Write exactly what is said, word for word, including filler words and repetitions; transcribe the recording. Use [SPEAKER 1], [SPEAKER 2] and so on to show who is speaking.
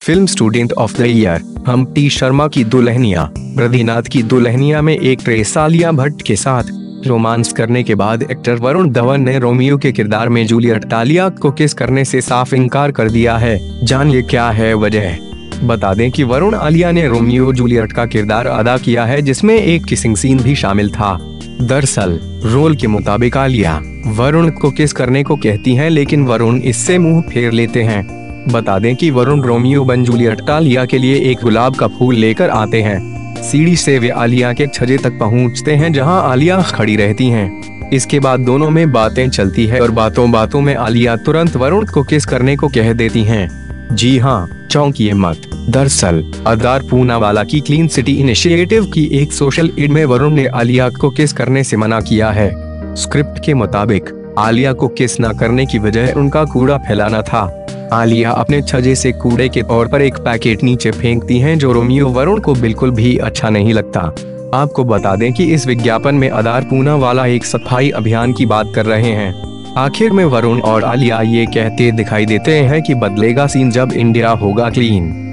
[SPEAKER 1] Film student of the year, Humpty Sharma ki Dulhania, Badrinath की दुल्हनिया में actress Alia Bhatt के साथ रोमांस करने के बाद एक्टर वरुण धवन ने रोमियो के किरदार में जूलियट आलिया को किस करने से साफ इनकार कर दिया है। जानिए क्या है वजह। बता दें कि वरुण आलिया ने रोमियो जूलियट का किरदार अदा किया है, जिसमें एक किसिंग सीन भी शामिल था। दरअसल रोल के मुताबिक आलिया वरुण को किस करने को कहती हैं, लेकिन वरुण इससे मुंह फेर लेते हैं। बता दें कि वरुण रोमियो बन जूलियट आलिया के लिए एक गुलाब का फूल लेकर आते हैं। सीढ़ी से वे आलिया के छज्जे तक पहुंचते हैं, जहां आलिया खड़ी रहती हैं। इसके बाद दोनों में बातें चलती है और बातों बातों में आलिया तुरंत वरुण को किस करने को कह देती हैं। जी हाँ, चौंकिए मत। दरअसल अदार पूनावाला की क्लीन सिटी इनिशिएटिव की एक सोशल एड में वरुण ने आलिया को किस करने से मना किया है। स्क्रिप्ट के मुताबिक आलिया को किस न करने की वजह उनका कूड़ा फैलाना था। आलिया अपने छज्जे से कूड़े के तौर पर एक पैकेट नीचे फेंकती हैं, जो रोमियो वरुण को बिल्कुल भी अच्छा नहीं लगता। आपको बता दें कि इस विज्ञापन में अदार पूनावाला एक सफाई अभियान की बात कर रहे हैं। आखिर में वरुण और आलिया ये कहते दिखाई देते हैं कि बदलेगा सीन जब इंडिया होगा क्लीन।